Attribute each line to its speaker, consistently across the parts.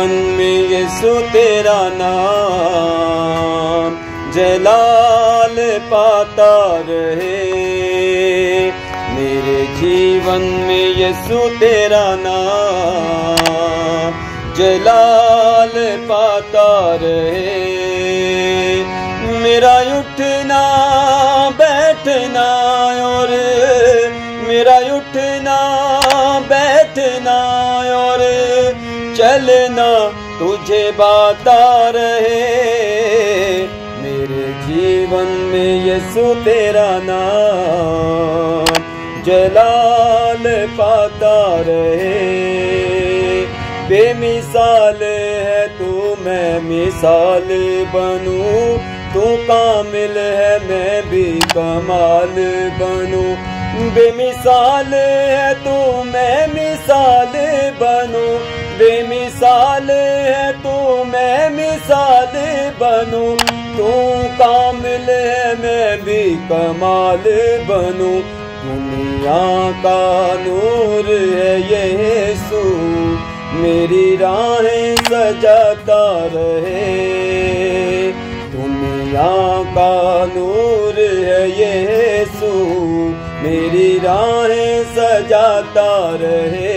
Speaker 1: जीवन में यीशु तेरा नाम जलाल पाता रहे। मेरे जीवन में यीशु तेरा नाम जलाल पाता रहे। मेरा उठना बैठना और मेरा उठना बैठना और चलना तुझे बाता रहे। मेरे जीवन में यीशु तेरा नाम जलाल पाता रहे। बेमिसाल है तू मैं मिसाल बनूं, तू कामिल है मैं भी कमाल बनूं। बेमिसाल है तू मैं मिसाल बनूं, बेमिसाल है तू मैं मिसाल बनूं। तू कामिल है मैं भी कमाल बनूं। दुनिया का नूर है यीशु, मेरी राहें सजाता रहे। दुनिया का नूर है यीशु, मेरी राहें सजाता रहे।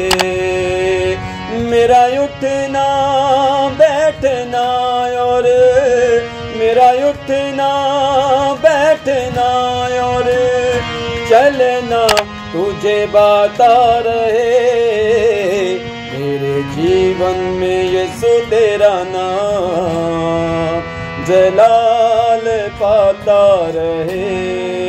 Speaker 1: मेरा उठना बैठना और मेरा उठना बैठना और चलना तुझे बाता रहे। मेरे जीवन में यीशु तेरा नाम जलाल पाता रहे।